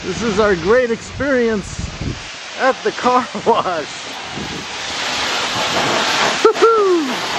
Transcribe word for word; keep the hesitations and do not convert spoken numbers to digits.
This is our great experience at the car wash. Woohoo!